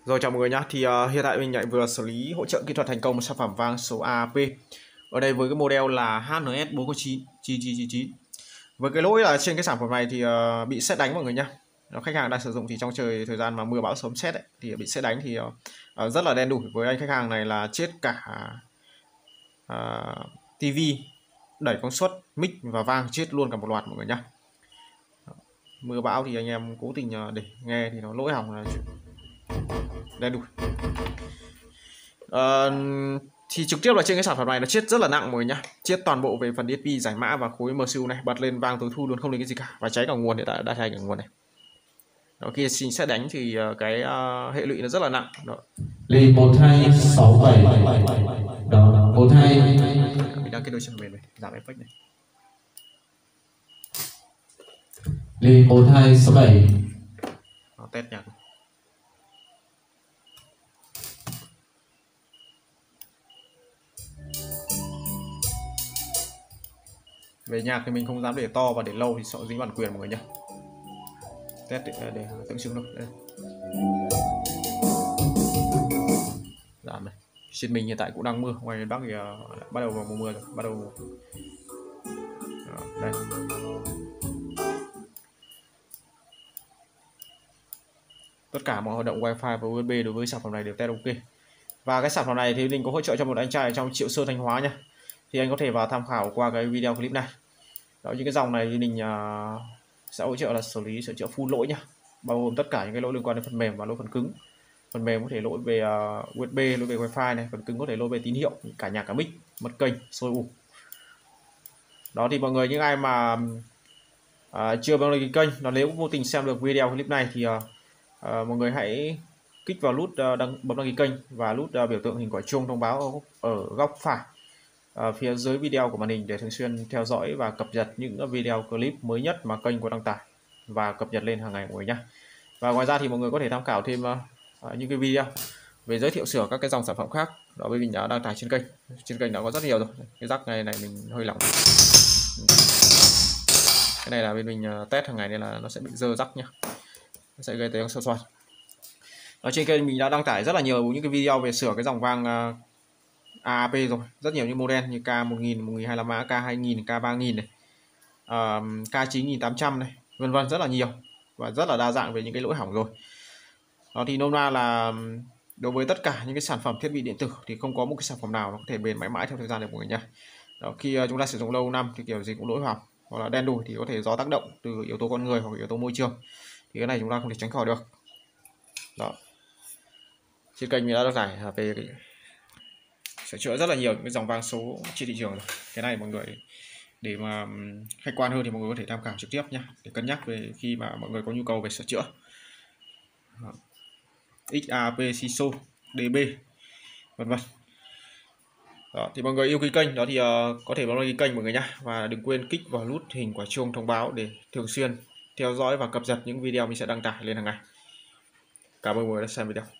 Rồi chào mọi người nhá. Thì hiện tại mình lại vừa xử lý hỗ trợ kỹ thuật thành công một sản phẩm vàng số AAP. Ở đây với cái model là HNS 499. Với cái lỗi là trên cái sản phẩm này thì bị sét đánh mọi người nhá. Khách hàng đang sử dụng thì trong thời gian mà mưa bão sấm sét ấy, thì bị sét đánh thì rất là đen đủi. Với anh khách hàng này là chết cả tivi, đẩy công suất, mic và vang chết luôn cả một loạt mọi người nhá. Mưa bão thì anh em cố tình để nghe thì nó lỗi hỏng là đen đủi. Thì trực tiếp là trên cái sản phẩm này nó chết rất là nặng mọi người nhá, chết toàn bộ về phần DSP, giải mã và khối MCU này, bật lên vang tối thu luôn, không lấy cái gì cả, và cháy cả nguồn, hiện tại đã cháy cả nguồn này. Đó, khi xin sẽ đánh thì cái hệ lụy nó rất là nặng. Đó. Lì 1267 đó 12 mình đang kết nối phần mềm này, giảm effect này. Lì 1267 Đó, test nhạc. Về nhạc thì mình không dám để to và để lâu thì sợ dính bản quyền mọi người nhé. Test để tượng trưng đâu. Đây. Giảm này. Trên mình hiện tại cũng đang mưa, ngoài miền Bắc thì bắt đầu vào mùa mưa rồi, bắt đầu. Đó, đây. Tất cả mọi hoạt động wifi và USB đối với sản phẩm này đều test ok. Và cái sản phẩm này thì mình có hỗ trợ cho một anh trai trong Triệu Sơn, Thanh Hóa nha. Thì anh có thể vào tham khảo qua cái video clip này. Đó, những cái dòng này thì mình sẽ hỗ trợ là xử lý sửa chữa full lỗi nhá, bao gồm tất cả những cái lỗi liên quan đến phần mềm và lỗi phần cứng. Phần mềm có thể lỗi về USB, lỗi về wifi này, phần cứng có thể lỗi về tín hiệu, cả nhạc cả mic, mất kênh, sôi ù. Đó thì mọi người, những ai mà chưa đăng ký kênh, nó nếu vô tình xem được video clip này thì mọi người hãy kích vào nút bấm đăng ký kênh và nút biểu tượng hình quả chuông thông báo ở góc phải phía dưới video của màn hình để thường xuyên theo dõi và cập nhật những video clip mới nhất mà kênh có đăng tải và cập nhật lên hàng ngày mọi người nhé. Và ngoài ra thì mọi người có thể tham khảo thêm những cái video về giới thiệu sửa các cái dòng sản phẩm khác đó, bên mình đã đăng tải trên kênh. Trên kênh đã có rất nhiều rồi. Cái rắc này mình hơi lỏng, cái này là bên mình test hàng ngày nên là nó sẽ bị dơ rắc nhá, nó sẽ gây tiếng sơ soạt. Ở trên kênh mình đã đăng tải rất là nhiều những cái video về sửa cái dòng vang AAP rồi, rất nhiều những model như K1000, 1200 mã, K2000, K3000 này, K9800 này, vân vân, rất là nhiều và rất là đa dạng về những cái lỗi hỏng rồi. Đó thì nôm na là đối với tất cả những cái sản phẩm thiết bị điện tử thì không có một cái sản phẩm nào nó có thể bền mãi mãi theo thời gian được mọi người nhé. Đó, khi chúng ta sử dụng lâu năm thì kiểu gì cũng lỗi hỏng hoặc là đen đủi, thì có thể do tác động từ yếu tố con người hoặc yếu tố môi trường, thì cái này chúng ta không thể tránh khỏi được. Đó, trên kênh mình đã đăng tải về sửa chữa rất là nhiều những cái dòng vang số trên thị trường rồi. Cái này mọi người để mà khách quan hơn thì mọi người có thể tham khảo trực tiếp nhé, để cân nhắc về khi mà mọi người có nhu cầu về sửa chữa. XAP, CISO, DB, vân vân. Đó, thì mọi người yêu quý kênh đó thì có thể bấm đăng ký kênh mọi người nhé, và đừng quên kích vào nút hình quả chuông thông báo để thường xuyên theo dõi và cập nhật những video mình sẽ đăng tải lên hàng ngày. Cảm ơn mọi người đã xem video.